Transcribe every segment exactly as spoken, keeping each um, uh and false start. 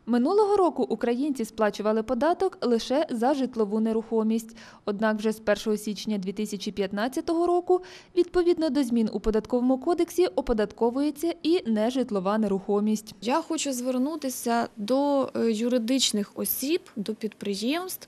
Минулого року українці сплачували податок лише за житлову нерухомість. Однак вже з першого січня дві тисячі п'ятнадцятого року, відповідно до змін у Податковому кодексі, оподатковується і нежитлова нерухомість. Я хочу звернутися до юридичних осіб, до підприємств,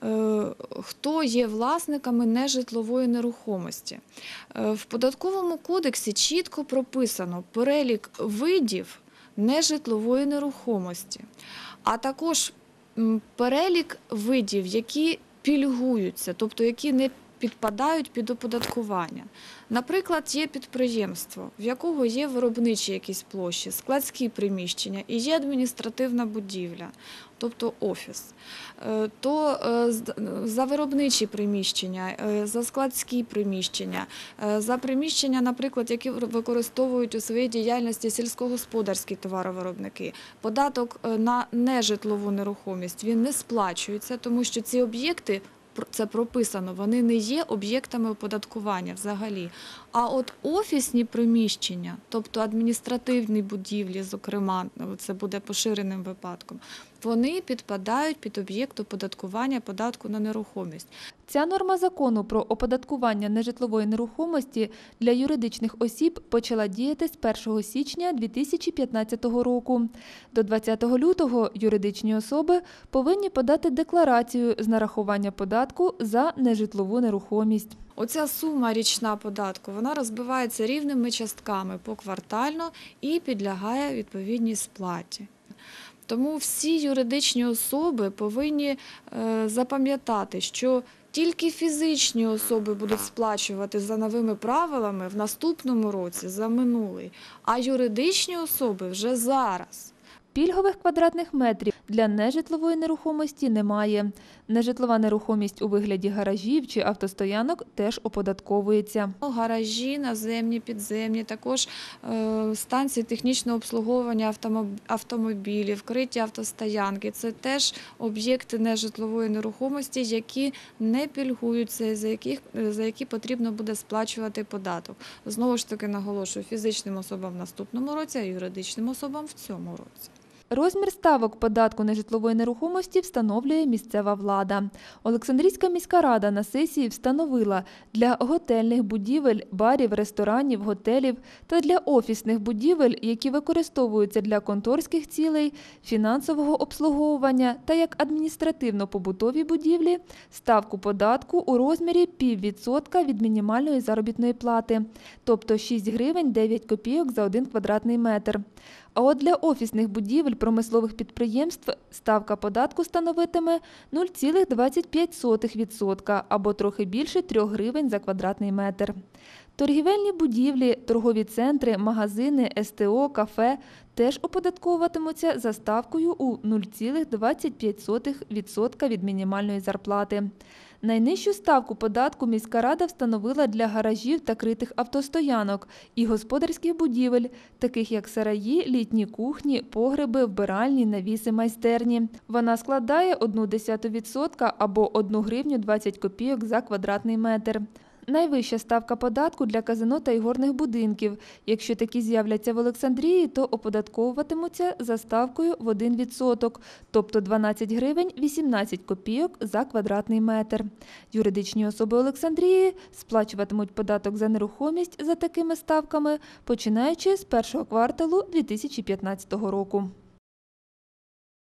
хто є власниками нежитлової нерухомості. В Податковому кодексі чітко прописано перелік видів нежитлової нерухомості, а також перелік видів, які пільгуються, тобто які не підпадають під оподаткування. Наприклад, є підприємство, в якого є виробничі якісь площі, складські приміщення і є адміністративна будівля, тобто офіс. То за виробничі приміщення, за складські приміщення, за приміщення, наприклад, які використовують у своїй діяльності сільськогосподарські товаровиробники, податок на нежитлову нерухомість, він не сплачується, тому що ці об'єкти, це прописано, вони не є об'єктами оподаткування взагалі. А от офісні приміщення, тобто адміністративні будівлі, зокрема, це буде поширеним випадком, вони підпадають під об'єкт оподаткування податку на нерухомість. Ця норма закону про оподаткування нежитлової нерухомості для юридичних осіб почала діяти з першого січня дві тисячі п'ятнадцятого року. До двадцятого лютого юридичні особи повинні подати декларацію з нарахування податку за нежитлову нерухомість. Оця сума річна податку, вона розбивається рівними частками поквартально і підлягає відповідній сплаті. Тому всі юридичні особи повинні е, запам'ятати, що тільки фізичні особи будуть сплачувати за новими правилами в наступному році, за минулий, а юридичні особи вже зараз. Пільгових квадратних метрів для нежитлової нерухомості немає. Нежитлова нерухомість у вигляді гаражів чи автостоянок теж оподатковується. Гаражі, наземні, підземні, також е, станції технічного обслуговування автомобілів, вкриті автостоянки – це теж об'єкти нежитлової нерухомості, які не пільгуються, за, яких, за які потрібно буде сплачувати податок. Знову ж таки наголошую, фізичним особам в наступному році, а юридичним особам в цьому році. Розмір ставок податку нежитлової нерухомості встановлює місцева влада. Олександрійська міська рада на сесії встановила для готельних будівель, барів, ресторанів, готелів та для офісних будівель, які використовуються для конторських цілей, фінансового обслуговування та як адміністративно-побутові будівлі, ставку податку у розмірі піввідсотка від мінімальної заробітної плати, тобто шість гривень дев'ять копійок за один квадратний метр. А от для офісних будівель промислових підприємств ставка податку становитиме нуль цілих двадцять п'ять сотих відсотка або трохи більше трьох гривень за квадратний метр. Торгівельні будівлі, торгові центри, магазини, ес те о, кафе теж оподатковуватимуться за ставкою у нуль цілих двадцять п'ять сотих відсотка від мінімальної зарплати. Найнижчу ставку податку міська рада встановила для гаражів та критих автостоянок і господарських будівель, таких як сараї, літні кухні, погреби, вбиральні, навіси, майстерні. Вона складає одну десяту відсотка або одну гривню двадцять копійок за квадратний метр. Найвища ставка податку для казино та ігорних будинків. Якщо такі з'являться в Олександрії, то оподатковуватимуться за ставкою в один відсоток, тобто дванадцять гривень вісімнадцять копійок за квадратний метр. Юридичні особи Олександрії сплачуватимуть податок за нерухомість за такими ставками, починаючи з першого кварталу дві тисячі п'ятнадцятого року.